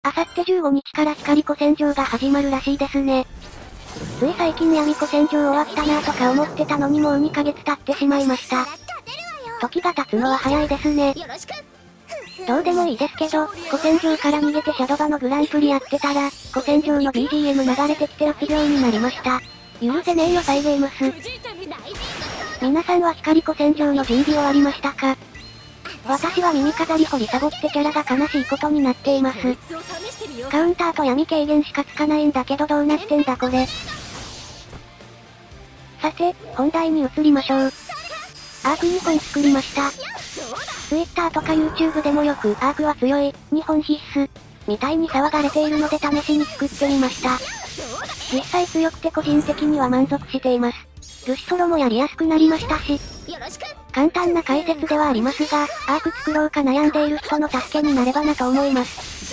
あさって15日から光古戦場が始まるらしいですね。つい最近闇古戦場終わったなぁとか思ってたのにもう2ヶ月経ってしまいました。時が経つのは早いですね。どうでもいいですけど、古戦場から逃げてシャドバのグランプリやってたら、古戦場の BGM 流れてきてうつ病になりました。許せねえよサイゲームス。皆さんは光古戦場の準備終わりましたか？私は耳飾り掘りサボってキャラが悲しいことになっています。カウンターと闇軽減しかつかないんだけどどうなってんだこれ。さて、本題に移りましょう。アーク2本作りました。Twitter とか YouTube でもよくアークは強い、2本必須、みたいに騒がれているので試しに作ってみました。実際強くて個人的には満足しています。ルシソロもやりやすくなりましたし、簡単な解説ではありますが、アーク作ろうか悩んでいる人の助けになればなと思います。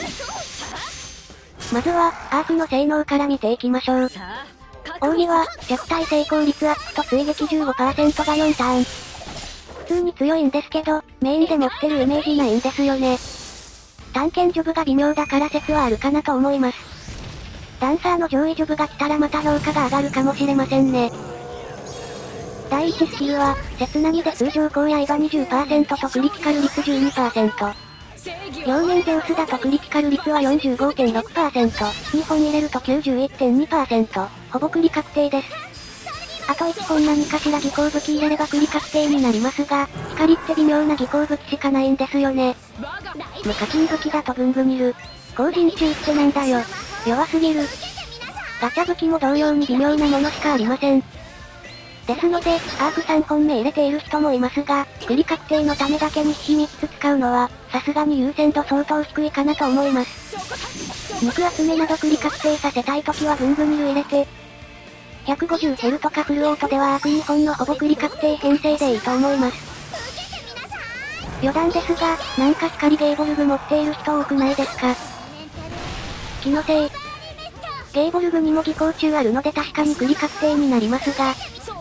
まずは、アークの性能から見ていきましょう。奥義は、弱体成功率アップと追撃 15% が4ターン。普通に強いんですけど、メインで持ってるイメージないんですよね。探検ジョブが微妙だから説はあるかなと思います。ダンサーの上位ジョブが来たらまた評価が上がるかもしれませんね。第1スキルは、セツナギで通常攻刃 20% とクリティカル率 12%。両面ゼウスだとクリティカル率は 45.6%、2本入れると 91.2%、ほぼクリ確定です。あと1本何かしら技巧武器入れればクリ確定になりますが、光って微妙な技巧武器しかないんですよね。無課金武器だとブンブニル。後陣中ってなんだよ。弱すぎる。ガチャ武器も同様に微妙なものしかありません。ですので、アーク3本目入れている人もいますが、クリ確定のためだけに火3つ使うのは、さすがに優先度相当低いかなと思います。肉集めなどクリ確定させたいときはブンブニル入れて、150ヘルとかフルオートではアーク2本のほぼクリ確定編成でいいと思います。余談ですが、なんか光ゲーボルグ持っている人多くないですか？気のせい。ゲーボルグにも技巧中あるので確かにクリ確定になりますが、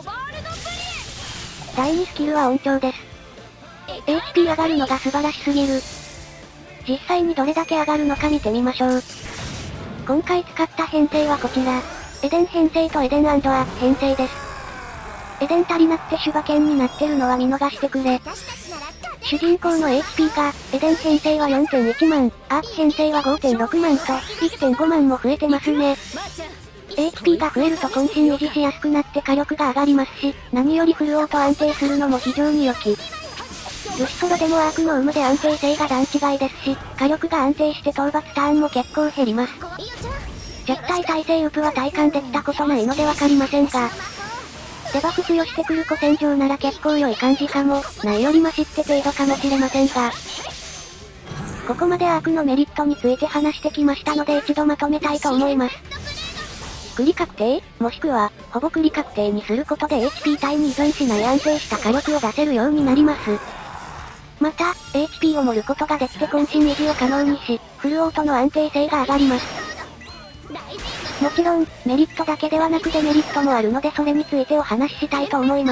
第2スキルは音調です。HP 上がるのが素晴らしすぎる。実際にどれだけ上がるのか見てみましょう。今回使った編成はこちら。エデン編成とエデン&アーク編成です。エデン足りなくて手馬剣になってるのは見逃してくれ。主人公の HP が、エデン編成は 4.1 万、アーク編成は 5.6 万と、1.5 万も増えてますね。HP が増えると渾身維持しやすくなって火力が上がりますし、何よりフルオート安定するのも非常に良き。ルシソロでもアークの有無で安定性が段違いですし、火力が安定して討伐ターンも結構減ります。弱体耐性ウプは体感できたことないのでわかりませんが、デバフ付与してくる古戦場なら結構良い感じかも、ないよりマシって程度かもしれませんが、ここまでアークのメリットについて話してきましたので一度まとめたいと思います。クリ確定、もしくは、ほぼクリ確定にすることで HP 対に依存しない安定した火力を出せるようになります。また、HP を盛ることができて渾身維持を可能にし、フルオートの安定性が上がります。もちろん、メリットだけではなくデメリットもあるのでそれについてお話ししたいと思います。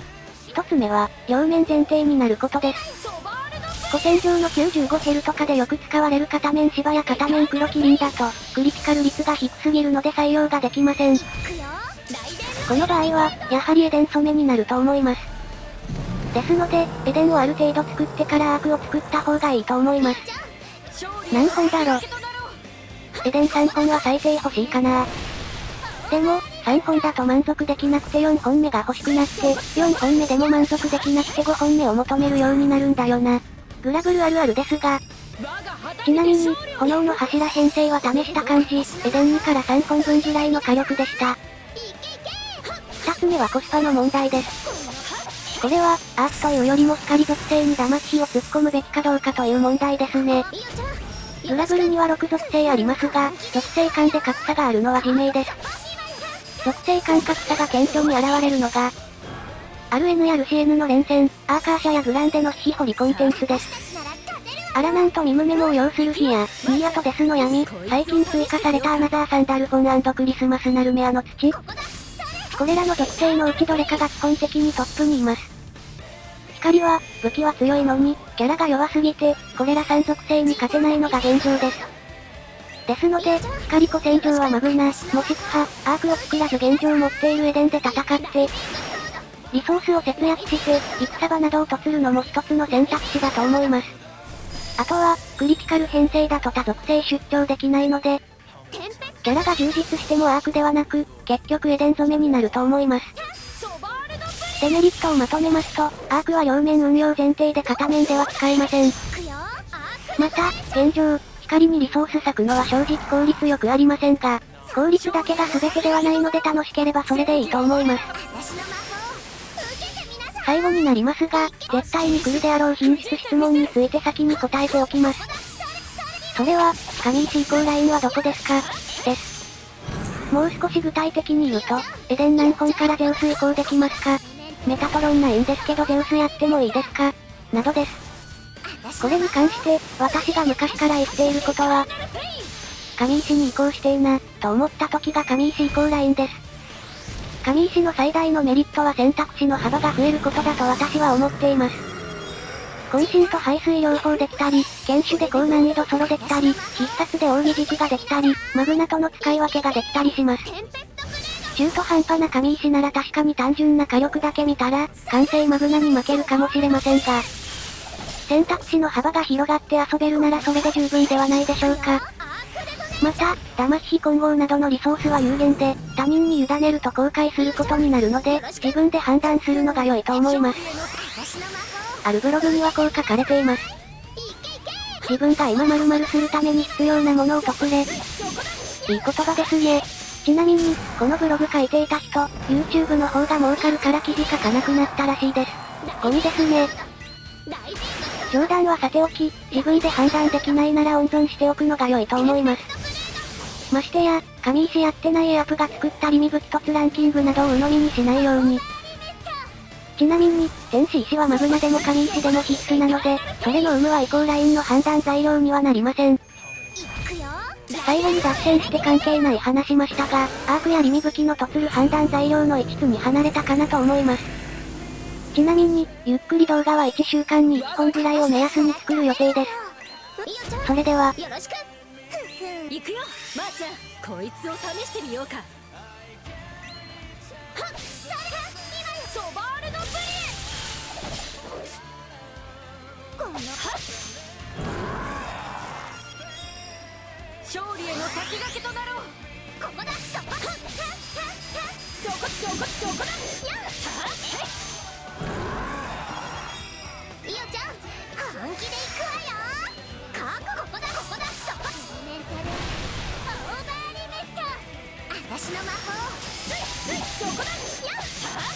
一つ目は、両面前提になることです。古戦場の95ヘルとかでよく使われる片面芝や片面黒キリンだと、クリティカル率が低すぎるので採用ができません。この場合は、やはりエデン染めになると思います。ですので、エデンをある程度作ってからアークを作った方がいいと思います。何本だろ。エデン3本は最低欲しいかな。でも、3本だと満足できなくて4本目が欲しくなって、4本目でも満足できなくて5本目を求めるようになるんだよな。グラブルあるあるですが。ちなみに、炎の柱編成は試した感じ、エデン2から3本分ぐらいの火力でした。2つ目はコスパの問題です。これは、アークというよりも光属性にダマキ火を突っ込むべきかどうかという問題ですね。グラブルには6属性ありますが、属性間で格差があるのは自明です。属性間格差が顕著に現れるのが、RN やルシエヌの連戦、アーカーシャやグランデの火掘りコンテンツです。アラナンとミムメモを要する火や、ニーヤとデスの闇、最近追加されたアナザーサンダルフォン&クリスマスナルメアの土。これらの属性のうちどれかが基本的にトップにいます。 光は、武器は強いのに、キャラが弱すぎて、これら3属性に勝てないのが現状です。ですので、光子戦場はマグナ、もしくは、アークを作らず現状持っているエデンで戦って、リソースを節約して、戦場などをとつるのも一つの選択肢だと思います。あとは、クリティカル編成だと多属性出張できないので、キャラが充実してもアークではなく、結局エデン染めになると思います。デメリットをまとめますと、アークは両面運用前提で片面では使えません。また、現状、光にリソース割くのは正直効率よくありませんが、効率だけが全てではないので楽しければそれでいいと思います。最後になりますが、絶対に来るであろう品質質問について先に答えておきます。それは、神石移行ラインはどこですかです。もう少し具体的に言うと、エデン何本からゼウス移行できますか？メタトロンないんですけどゼウスやってもいいですか？などです。これに関して、私が昔から言っていることは、神石に移行していな、と思った時が神石移行ラインです。神石の最大のメリットは選択肢の幅が増えることだと私は思っています。渾身と排水両方できたり、剣手で高難易度ソロできたり、必殺で奥義軸ができたり、マグナとの使い分けができたりします。中途半端な神石なら確かに単純な火力だけ見たら、完成マグナに負けるかもしれませんが、選択肢の幅が広がって遊べるならそれで十分ではないでしょうか。また、魂非混合などのリソースは有限で、他人に委ねると後悔することになるので、自分で判断するのが良いと思います。あるブログにはこう書かれています。自分が今〇〇するために必要なものをとくれ。いい言葉ですね。ちなみに、このブログ書いていた人、YouTube の方が儲かるから記事書かなくなったらしいです。ゴミですね。冗談はさておき、自分で判断できないなら温存しておくのが良いと思います。ましてや、神石やってないエアプが作ったリミ武器突ランキングなどを鵜呑みにしないように。ちなみに、天使石はマグナでも神石でも必須なので、それの有無は移行ラインの判断材料にはなりません。最後に脱線して関係ない話しましたが、アークやリミ武器の突る判断材料の5つに離れたかなと思います。ちなみに、ゆっくり動画は1週間に1本ぐらいを目安に作る予定です。それでは、 よろしく。行くよ、まーちゃん。こいつを試してみようか。はっ、ソバールドブリこのはっ、勝利への先駆けとなろう。ここだ、そこだ、そこだ、やっ、イオちゃん、本気で行くわよ。ここだ、そこ。メンタルオーバーリミット。私の魔法、スイそこだ、やっ、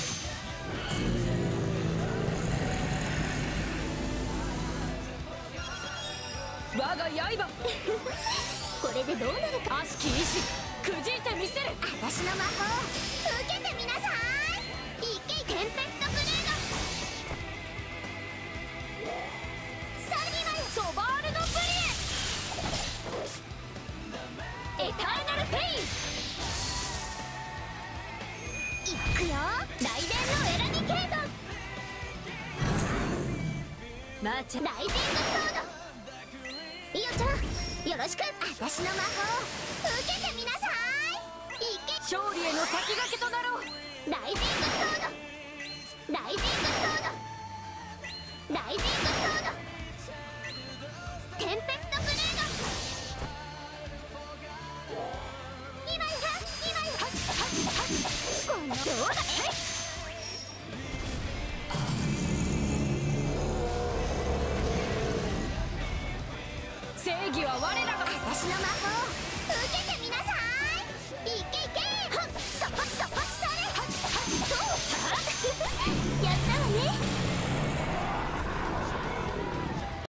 我が刃これでどうなるか。悪しき意志くじいてみせる。私の魔法受けてみなさい。いけテンペストブレード。サリマソバールドブリエターナルフェイン。いくよ、雷電のエラディケート。マーチャライジングソード。イオちゃん、よろしく。私の魔法受けてみなさい。いけ勝利への先駆けとなろう。ライジングソード。テンペストブレード。今よこのどうだ。正義は我らが。私の魔法